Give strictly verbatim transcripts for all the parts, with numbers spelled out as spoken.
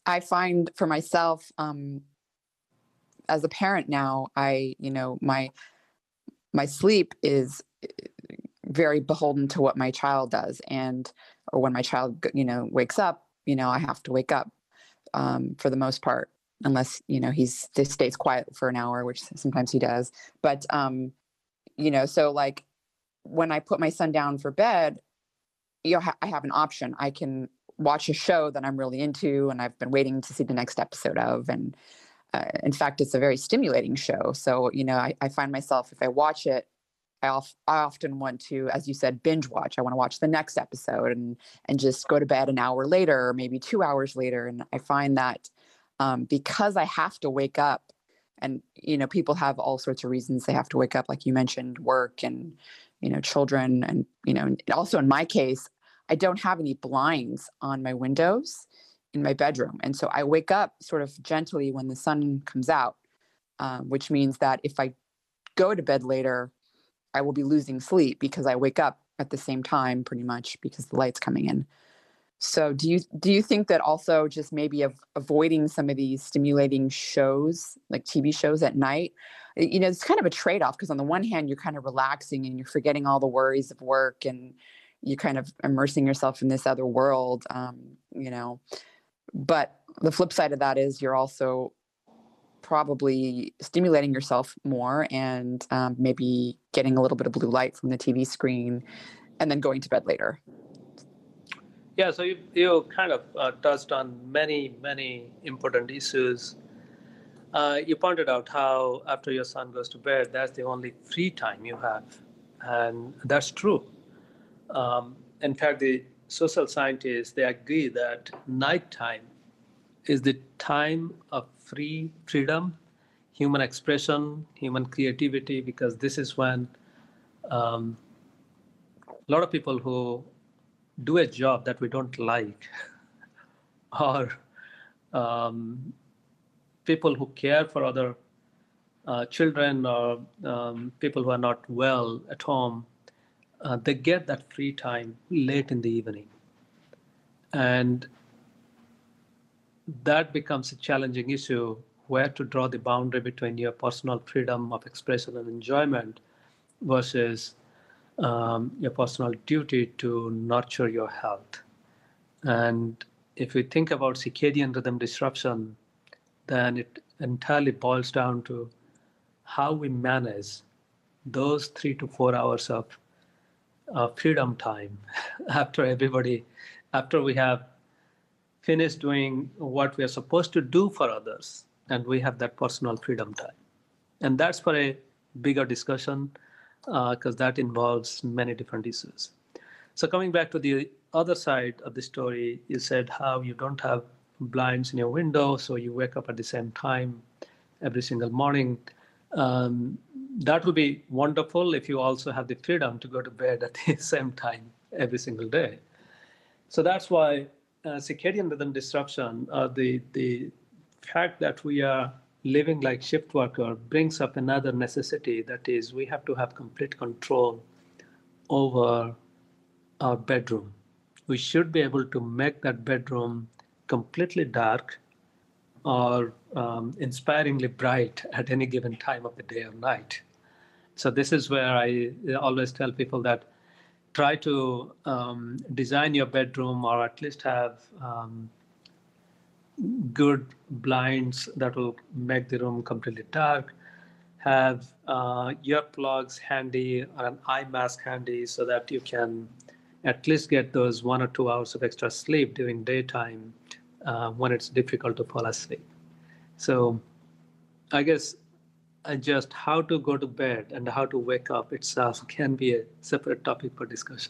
I find for myself, um, as a parent now, I, you know, my, my sleep is very beholden to what my child does. And, or when my child, you know, wakes up, you know, I have to wake up, um, for the most part, unless, you know, he's, he stays quiet for an hour, which sometimes he does. But, um, you know, so like when I put my son down for bed, you know, ha- I have an option. I can watch a show that I'm really into and I've been waiting to see the next episode of. And uh, in fact, it's a very stimulating show. So, you know, I, I find myself, if I watch it, I, of, I often want to, as you said, binge watch. I want to watch the next episode and, and just go to bed an hour later, or maybe two hours later. And I find that um, because I have to wake up, and, you know, people have all sorts of reasons they have to wake up, like you mentioned, work and, you know, children. And, you know, also in my case, I don't have any blinds on my windows in my bedroom. And so I wake up sort of gently when the sun comes out, um, which means that if I go to bed later, I will be losing sleep because I wake up at the same time pretty much because the light's coming in. So do you do you think that also just maybe of avoiding some of these stimulating shows, like T V shows at night, you know, it's kind of a trade-off because on the one hand, you're kind of relaxing and you're forgetting all the worries of work and you're kind of immersing yourself in this other world, um, you know, but the flip side of that is you're also probably stimulating yourself more and um, maybe getting a little bit of blue light from the T V screen and then going to bed later. Yeah, so you, you kind of uh, touched on many, many important issues. Uh, you pointed out how after your son goes to bed, that's the only free time you have. And that's true. Um, in fact, the social scientists, they agree that nighttime is the time of free freedom, human expression, human creativity, because this is when um, a lot of people who do a job that we don't like or um, people who care for other uh, children or um, people who are not well at home, uh, they get that free time late in the evening. And that becomes a challenging issue, where to draw the boundary between your personal freedom of expression and enjoyment versus um, your personal duty to nurture your health. And if we think about circadian rhythm disruption, then it entirely boils down to how we manage those three to four hours of uh, freedom time after everybody, after we have finished doing what we are supposed to do for others, and we have that personal freedom time. And that's for a bigger discussion because uh, that involves many different issues. So coming back to the other side of the story, you said how you don't have blinds in your window, so you wake up at the same time every single morning. Um, that would be wonderful if you also have the freedom to go to bed at the same time every single day. So that's why uh, circadian rhythm disruption, uh, the, the fact that we are living like shift worker brings up another necessity, that is we have to have complete control over our bedroom. We should be able to make that bedroom completely dark or um, inspiringly bright at any given time of the day or night. So this is where I always tell people that try to um, design your bedroom, or at least have um, good blinds that will make the room completely dark. Have uh, earplugs handy or an eye mask handy so that you can at least get those one or two hours of extra sleep during daytime uh, when it's difficult to fall asleep. So I guess uh, just how to go to bed and how to wake up itself can be a separate topic for discussion.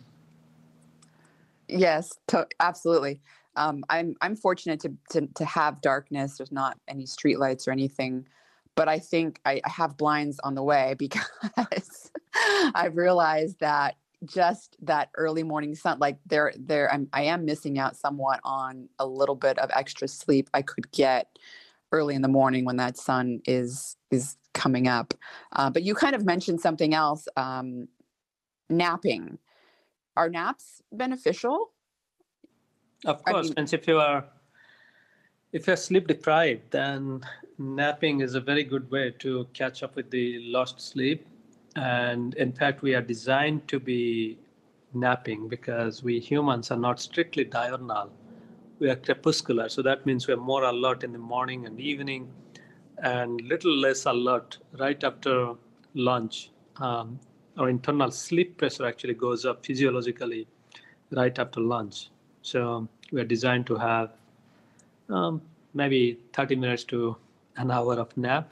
Yes, to- absolutely. Um, I'm I'm fortunate to, to to have darkness. There's not any streetlights or anything, but I think I, I have blinds on the way because I've realized that just that early morning sun, like there there I'm I am missing out somewhat on a little bit of extra sleep I could get early in the morning when that sun is is coming up. Uh, but you kind of mentioned something else, um, napping. Are naps beneficial? Of I course, mean, and if you are If you're sleep deprived, then napping is a very good way to catch up with the lost sleep. And in fact, we are designed to be napping because we humans are not strictly diurnal. We are crepuscular. So that means we're more alert in the morning and evening and little less alert right after lunch. Um, our internal sleep pressure actually goes up physiologically right after lunch. So we're designed to have um, maybe thirty minutes to an hour of nap.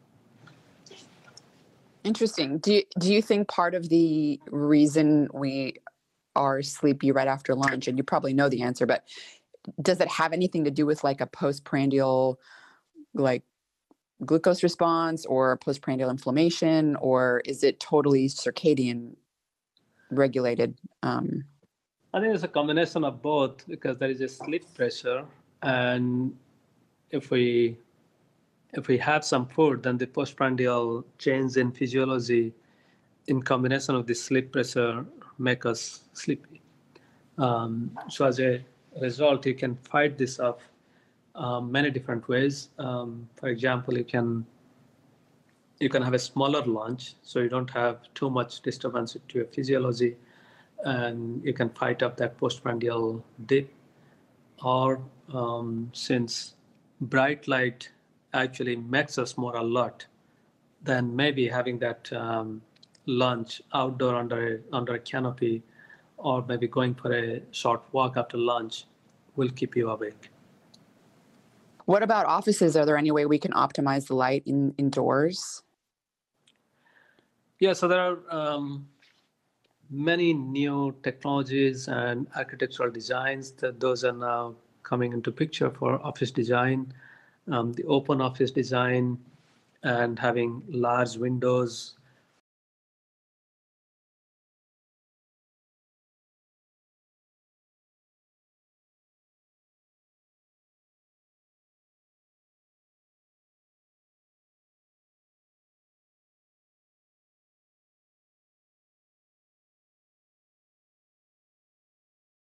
Interesting. Do you, do you think part of the reason we are sleepy right after lunch, and you probably know the answer, but does it have anything to do with like a postprandial like glucose response or postprandial inflammation, or is it totally circadian regulated? Um, I think it's a combination of both because there is a sleep pressure, and if we if we have some food, then the postprandial change in physiology in combination with the sleep pressure make us sleepy. Um, so as a result, you can fight this off um, many different ways. Um, for example, you can you can have a smaller lunch, so you don't have too much disturbance to your physiology, and you can fight up that postprandial dip. Or um, since bright light actually makes us more alert, then maybe having that um, lunch outdoor under a, under a canopy, or maybe going for a short walk after lunch will keep you awake. what about offices? Are there any way we can optimize the light in, indoors? Yeah, so there are um, many new technologies and architectural designs that those are now coming into picture for office design. Um, the open office design and having large windows